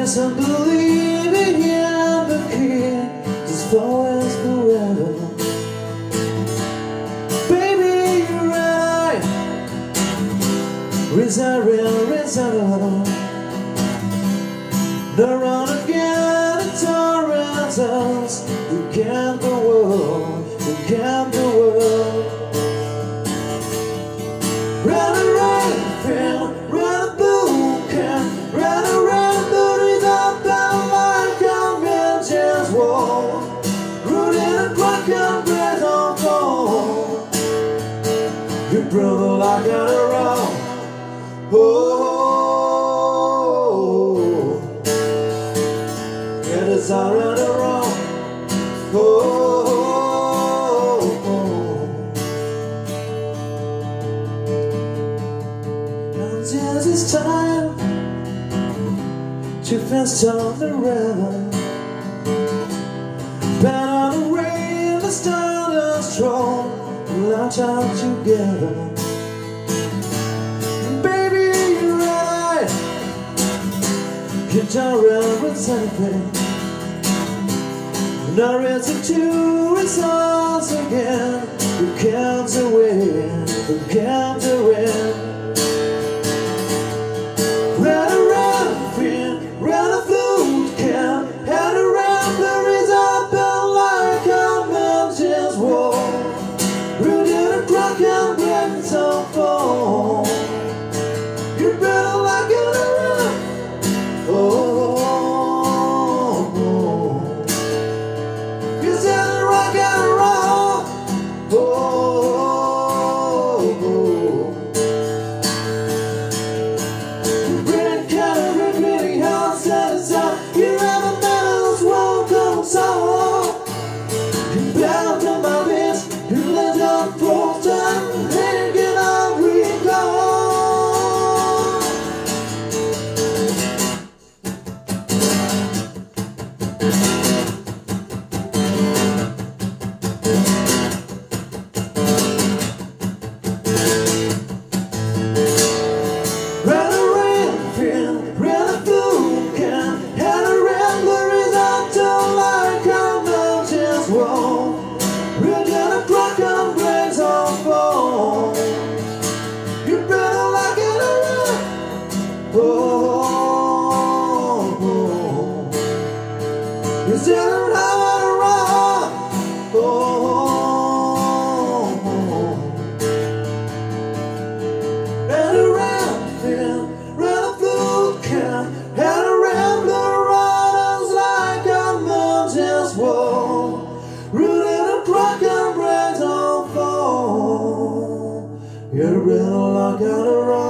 Yes, I believe in you, the key is always forever. Baby, you're right. Reserve. No run again, it's our answers. We can the world, we can the world. Run around, run a blue can, run around, booties up and like a man's wall. Rooted and crack and bread on fall. Your brother like an around. Oh, and it's all right around. Oh, and just it's time to fast on the river. Bend on the rain, the start is strong. Latch out together. Guitar representing narrative to results again. Who comes to win? Who comes to win? Run around, fin, run a flute can, head around, blurries up and like a mountain's wall. Rooted and crack and break some fall. You're better like it around. Cause it's rock and roll. Bring kind of repeating house at a time. You never met welcome soul. You bound to my lips, you let up full time, and get on recall. Is there a rock? And around him, ran a blue can, and around the runners like a mountain's wall. Rooted and crack and breaks on fall. You're real like a rock.